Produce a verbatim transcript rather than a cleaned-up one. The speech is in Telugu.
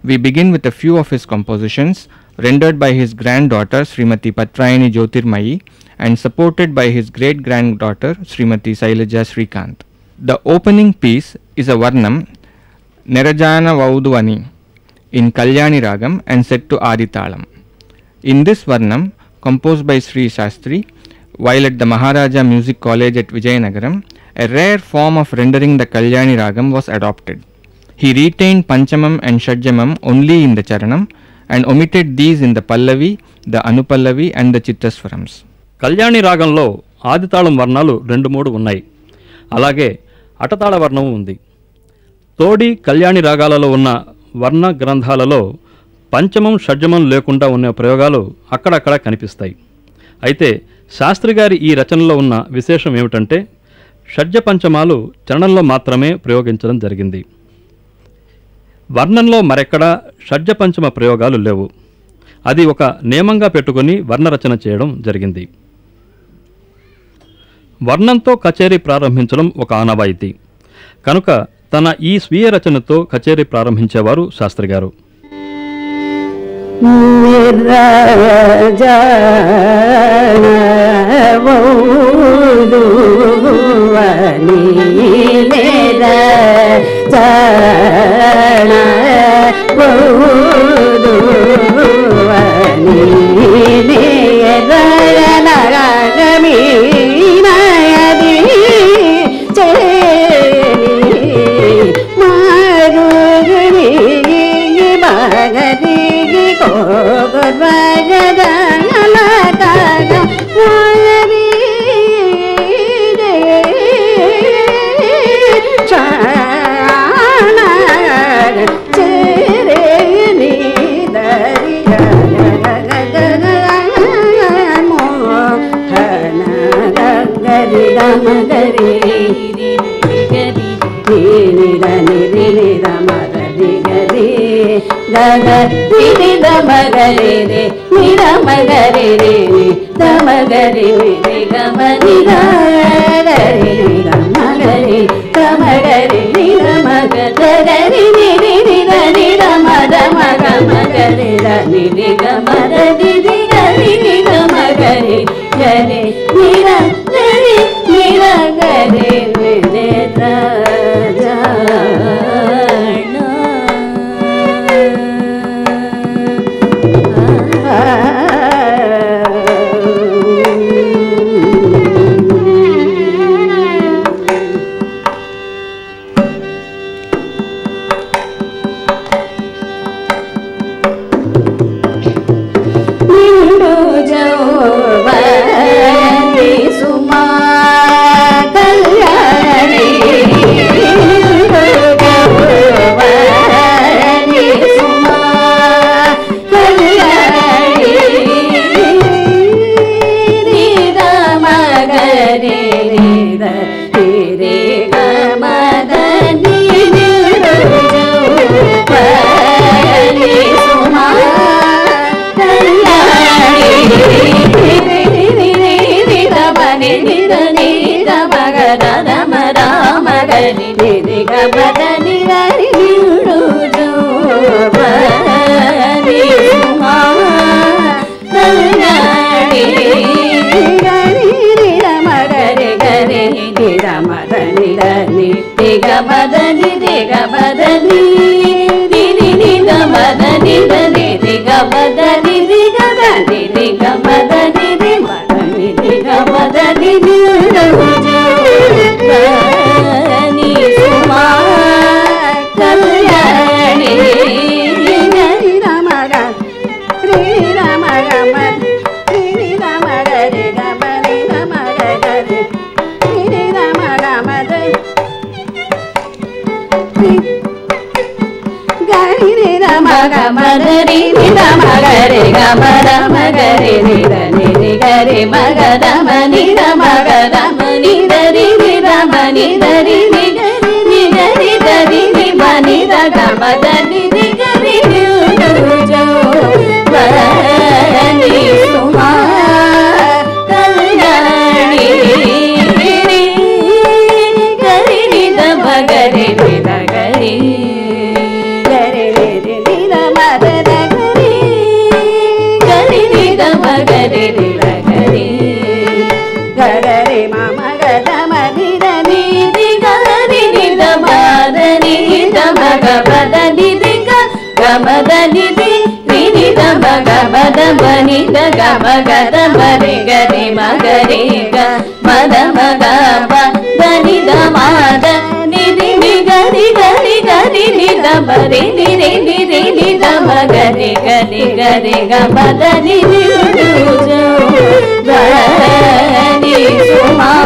We begin with a few of his compositions rendered by his granddaughter Srimati Patrayani Jyotirmayi and supported by his great-granddaughter Srimati Sailaja Srikanth. The opening piece is a Varnam Nirajana Vauduvani in Kalyani Ragam and set to Aditalam. In this Varnam, composed by Sri Shastri, while at the Maharaja Music College at Vijayanagaram, a rare form of rendering the Kalyani Ragam was adopted. He retained Panchamam and Shadjamam only in the Charanam and omitted these in the Pallavi, the Anupallavi and the Chittaswarams. Kalyani రాగంలో ఆదితాళం వర్ణాలు రెండు మూడు ఉన్నాయి. అలాగే అటతాళ వర్ణము ఉంది. తోడి కళ్యాణి రాగాలలో ఉన్న వర్ణ గ్రంథాలలో పంచమం షడ్జమం లేకుండా ఉన్న ప్రయోగాలు అక్కడక్కడ కనిపిస్తాయి. అయితే శాస్త్రి గారి ఈ రచనలో ఉన్న విశేషం ఏమిటంటే షడ్జ పంచమాలు చరణంలో మాత్రమే ప్రయోగించడం జరిగింది. వర్ణంలో మరెక్కడా షడ్జ పంచమ ప్రయోగాలు లేవు. అది ఒక నియమంగా పెట్టుకుని వర్ణరచన చేయడం జరిగింది. వర్ణంతో కచేరీ ప్రారంభించడం ఒక ఆనవాయితీ కనుక తన ఈ స్వీయ రచనతో కచేరీ ప్రారంభించేవారు శాస్త్రి గారు. Gare మద నిధి నిధి దమ గమ దమ నిద గమ గద మరి గరి మగరి గ మద మగ దని దమాద నిధి నిగరి గరి గరి నిద మరి నిరి నిరి నిద మగరి గరి గరి గ మద నిధి గని సుమా